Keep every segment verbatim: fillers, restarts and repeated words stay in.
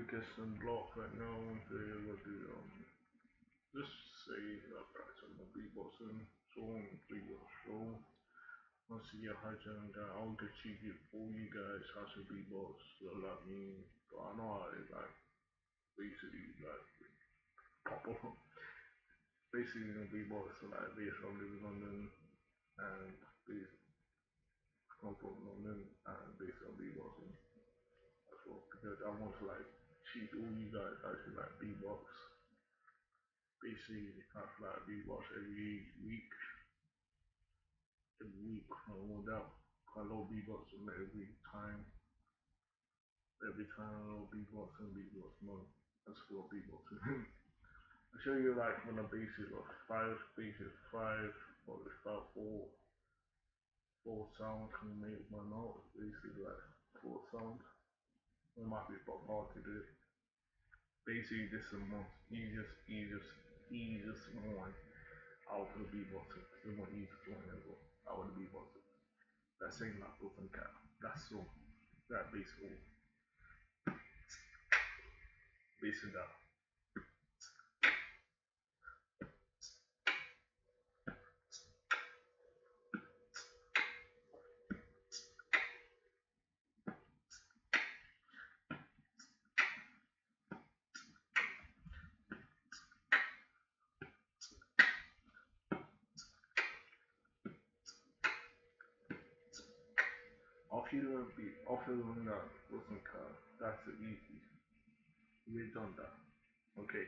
biggest unblock right now they will do um just say that practice on beatboxing so on complete your show. Once you get hyped on that, I'll get you get all you guys how to beatbox so like me. But I know how it like basically like pop up basically you know beatbox so like based on living London and based come from London and based on beatboxing as well because I want to like teach all you guys how to like beatbox basically have like beatbox every week, every week, no doubt. I love beatboxing every time, every time I love beatboxing, beatboxing, man. That's what beatboxing. I show you like when the basic of five, basic five, or it's about four, four sounds can make one note. Basically like four sounds. It might be but hard to do. Basically, this is the most easiest, easiest, easiest one out of the beatboxing. The most easiest one ever out of the beatboxing. That same like open cap. That's so that basically basing that. After you learn beat after you learn that open cap, that's the easy. We've done that. Okay.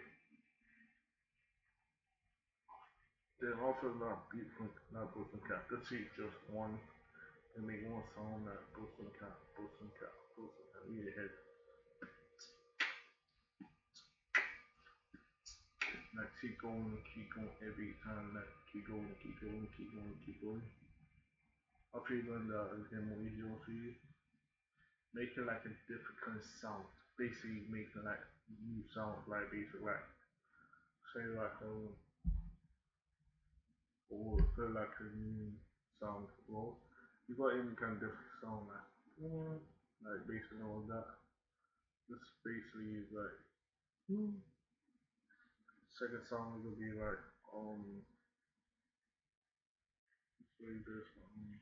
Then after that beat from that open cap, let's see just one and make one song that open cap, open cap, open cap. We ahead. Like keep going, keep going every time. Like keep going, keep going, keep going, keep going. After you learn that, it's getting more easier for you. Making like a different sound. Basically making like new sounds like basically like say like um or feel like a new sound well you got any kind of different sound like mm, like basically all that. This basically is like mm. Second sound will be like um say this um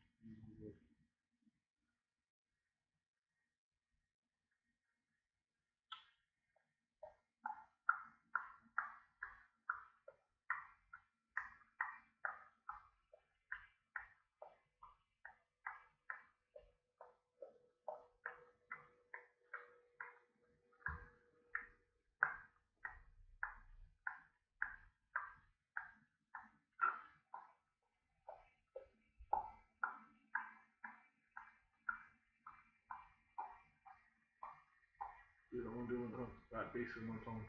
you know I'm doing uh, like basically one song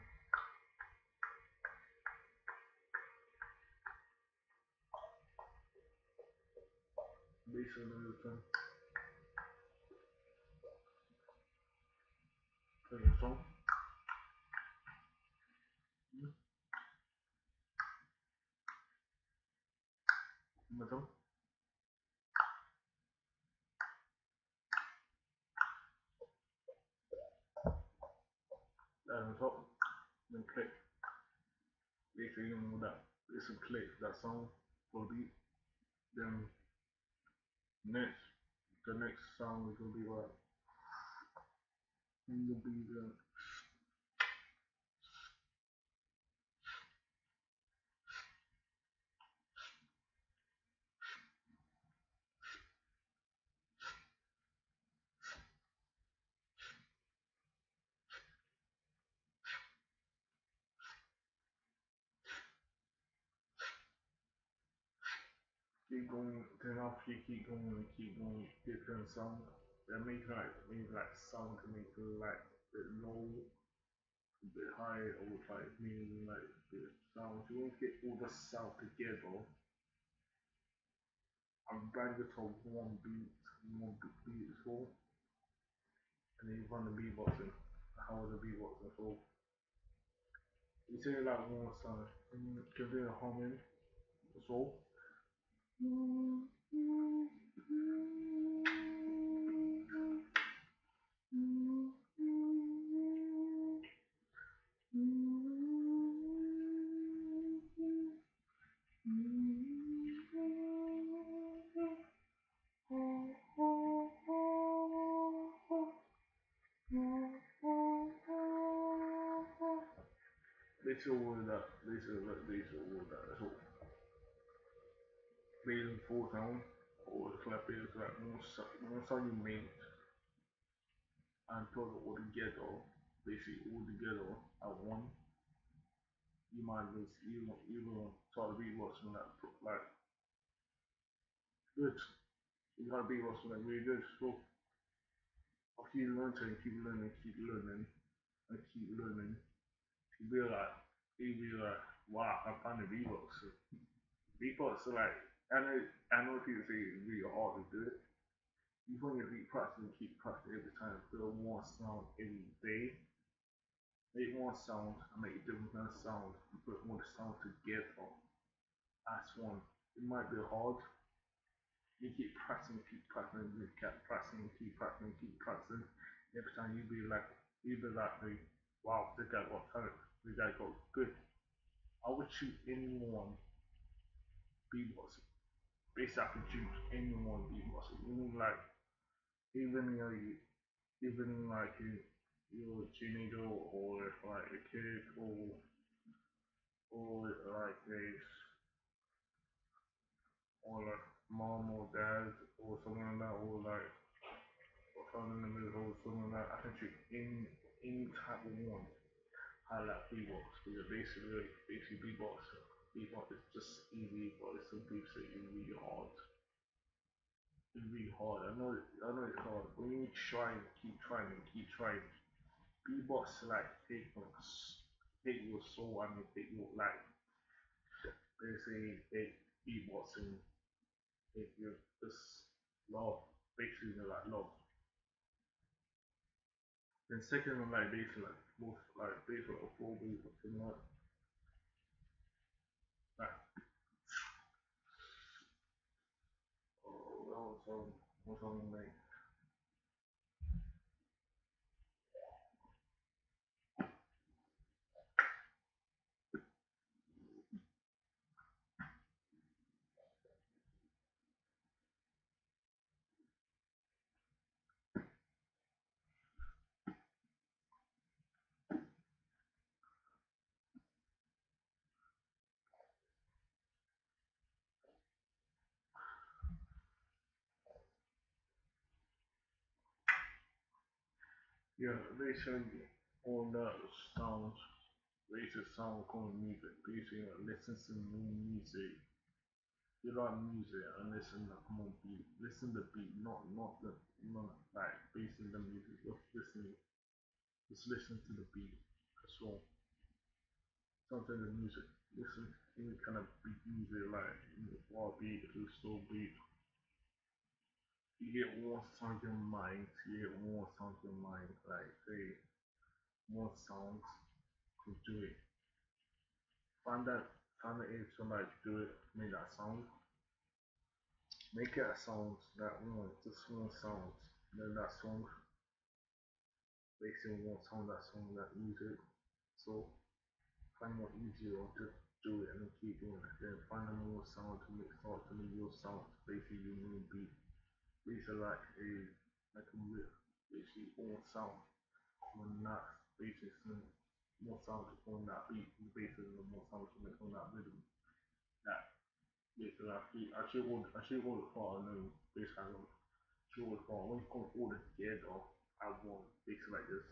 basically another song another song mm, another song that on top then click basically you know that it's a click that song for the beat then next the next song is gonna be like gonna be the keep going, then after you keep going and keep going, different sound. That make like make like sound to make it like a bit low, a bit high, or like meaning like the sound. You won't get all the sound together. I'm bang it to one beat, one beat so and then you run the beatboxing. How is the beatboxing? So you say like one sound, and you can do a humming, so. basically all of that, basically like basically all of that. So basically full time or it's like basically like one song, one song you make and put it all together, basically all together at one. You might just even even try to be watching that like good. You gotta be watching that really good. So after you learn to keep learning, keep learning, and keep learning, you be like, you be like, wow, I found the beatbox. So, beatbox, so like, I know, I know people say it's really hard to do it. You want to keep practicing, keep practicing every time, build one sound every day. Make one sound and make a different kind of sound and put all the sounds together as one. It might be hard. You keep practicing, keep practicing, you keep practicing, keep practicing, keep practicing. Every time you be like, you be like, hey, wow, this guy got talent. This guy got good. I would choose anyone beatboxing. Basically, I could choose anyone beatboxing. Even like, even you know, you, even like you, you're a teenager or like a kid or or like a or like mom or dad or something like that or like or someone in the middle or something like that. I can choose any any type of one. I like beatbox because basically basically beatbox beatbox is just easy but it's some people say it's really hard. It's really hard. I know it, I know it's hard. When you try and keep trying and keep trying, beatbox like take your take your soul and take your like they say take beatboxing take your just love basically like love. Then second one like basically like most like basically like a full beatboxing like like oh that was um was something like yeah basically all that sounds basic sound called music basically like listen to new music you like music and listen to come on beat listen to beat not not the not like basing the music just listening just listen to the beat as well sometimes the music listen to any kind of beat music like wild beat or slow beat you get one song in mind you get one song in mind like say one song to do it find that find the age somebody to do it make that song make it a song that one just one song then that song basically one song that song that music so find what easier or just do it and then keep doing it then find a more sound to make start to make your sound basically your new beat basically like a like a riff basically one sound when not basically more sound to on that beat basically the more sound to make on that rhythm that basically actually actually all actually all the part I know basically George Ball, when you come all together I one, basically like this.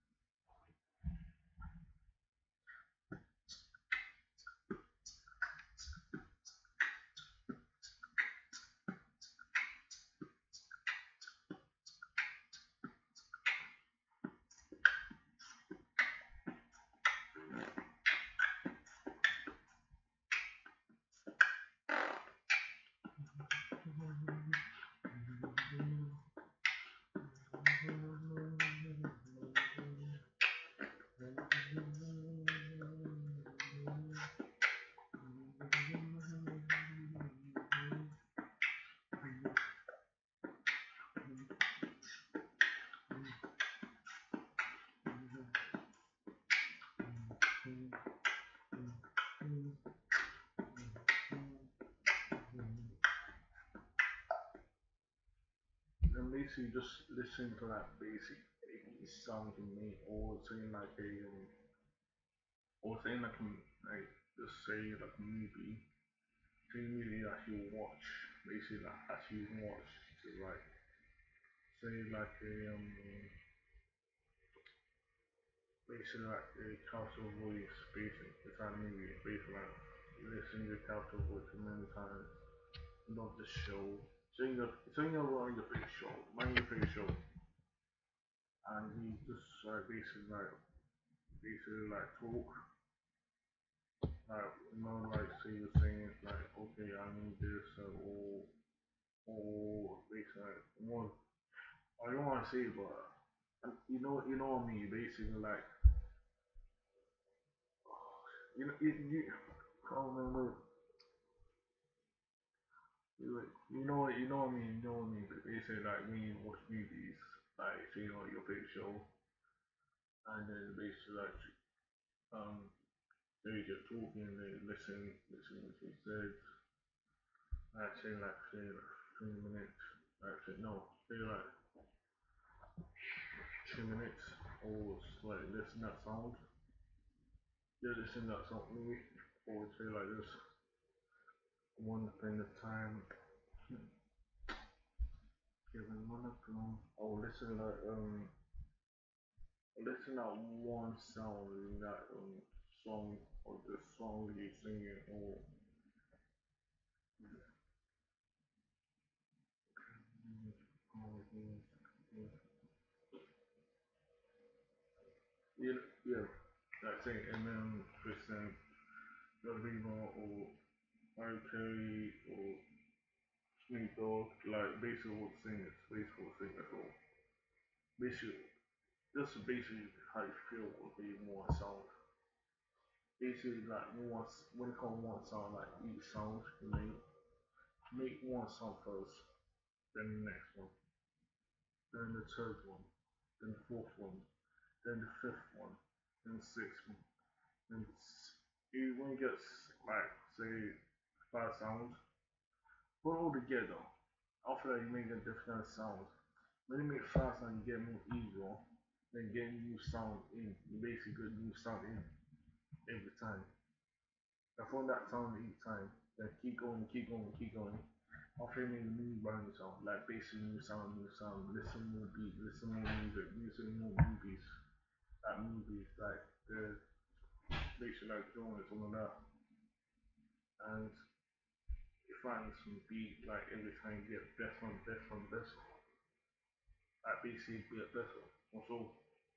And basically just listen to that basic eighties sound to me or saying like a um, or saying like a, like just say like a movie, say a movie that you watch, basically like actually watch, so like say like a um basically like a Castle Voice, basically it's like a movie, basically like you listen to Castle Voice many times, not the show. Saying your saying your on your face show, mind your face show, and he just like basically like basically like talk. Like, you know, like, say you're saying, like, okay, I need this, uh, or, or, basically, like, more, I don't want to say, but, um, you know, you know what I mean, basically, like, you know, you, you, oh, no, wait, wait, you know what, you know what I mean, you know what I mean, but basically, like, when you watch movies, like, say, you know, your favorite show, and then basically, like, um, they just talking, they listen, listen to what he said, like, say, like, say, like, three minutes, like, say, no, say, like, two minutes or like listen that sound. Yeah, listen that sound maybe. Or say like this one thing at a time. Given one of them. Or listen like um listen at one sound in that um song or the song you singing or yeah, yeah, that thing and then listen the Viva or Mariah Carey or Snoop Dogg, like basically what singers, basically what singers or basically this is basically how you feel with the one sound. Basically like one when it comes one sound like each sound you make make one sound first, then the next one, then the third one, then the fourth one, then the fifth one, then the sixth one. Then you when it gets like say five sounds, put all together. After that you make a different sound. When you make five sounds you get more easier than getting new sound in. You basically get new sound in every time. I found that sound each time. Then keep going, keep going, keep going. After you make a new brand new sound, like basically new sound, new sound, listen more beat, listen more music, listen more movies, like movies, like the basically like doing it, all of that. And you find some beat like every time you get better and better and better. Like basically get better. Also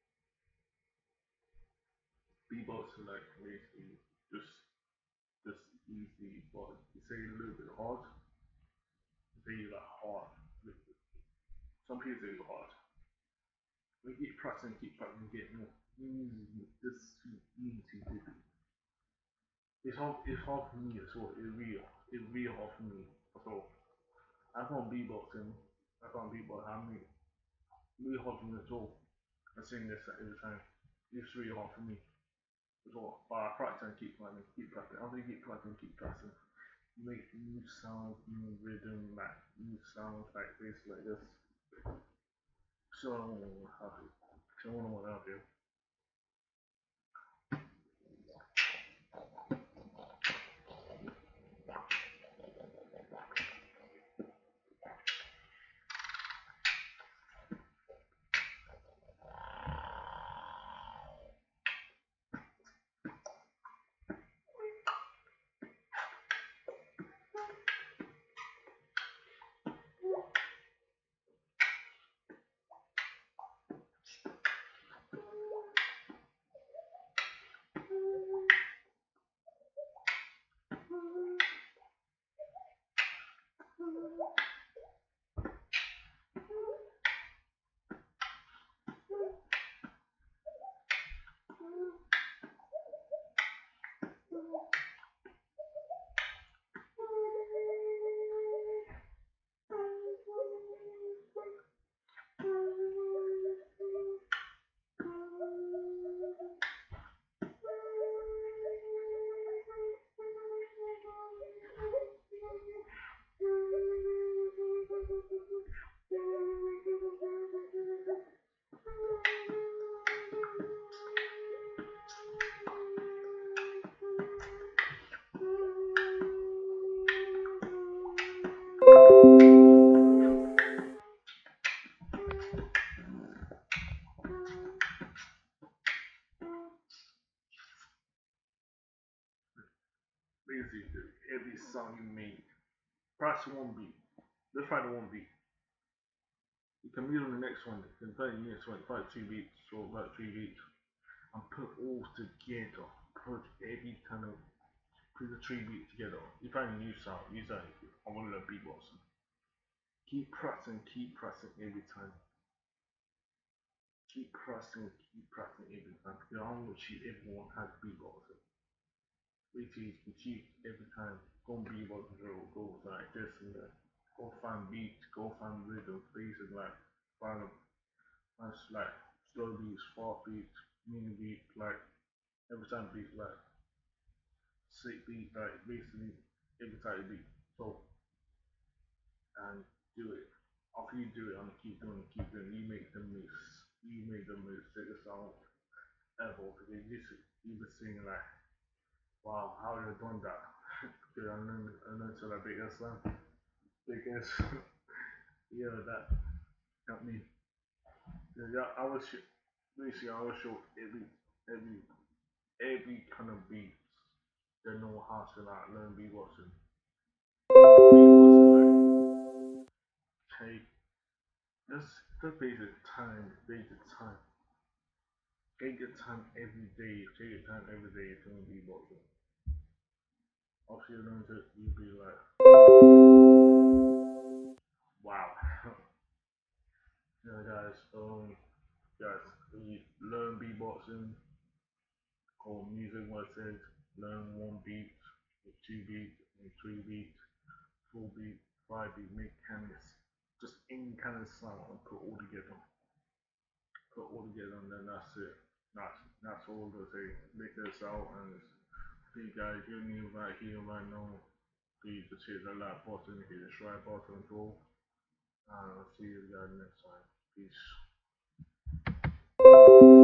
beatbox is like basically just just easy, but you say a little bit hard, you say like hard. Some people say it's hard. We keep pressing, keep pressing, get more easy. This easy to do. It's hard. It's hard for me as well. It's real. It's real hard for me. So I can't beatboxing. I can't beatbox. I mean, really hard for me as well. I sing this every time. It's really hard for me as well. But I practice and keep practicing, keep practicing. After you keep practicing, keep practicing. You make new sounds, new rhythm, like new sounds like this, like this. So I don't know how to. So I don't know what I'll do. song you made. Practice one beat. Let's try the one beat. You can move on the next one. You can play the next one, like two beats or like three beats, and put all together. Put every kind of put the three beats together. You find a new sound. You say, I want to learn beatboxing. Keep practicing, keep practicing every time. Keep practicing, keep practicing every time. Because I want to achieve everyone has beatboxing. Which is achieve every time. Go on beatbox drill, go like this and that. Go find beats, go find rhythm, places like find find like slow beats, fast beats, mini beats, like every time beats like sick beat, like basically every type of beat. So and do it. After you do it, I'm gonna keep doing it, keep doing it. You make the mix, you make the most sickest song ever because you just you just singing like, wow, how have you done that? Because I know I know to like big ass song, big ass, yeah, that got me. Yeah, I was basically I was show every every every kind of beat. They know how to like learn beatboxing. Beatboxing like take just the basic time, basic time. Take your time every day. Take your time every day to learn beatboxing. After you learn it, you'll be like, wow. Yeah, guys. Um, guys, when you learn beatboxing or music, what I said, learn one beat, or two beats, or three beats, four beats, five beats, make kind of just any kind of sound and put all together. Put all together, and then that's it. That's that's all I'm gonna say. Make this out, and it's, hey guys, you're new right here, right now. Please just hit the like button, hit the subscribe button, go. And I'll see you guys next time. Peace.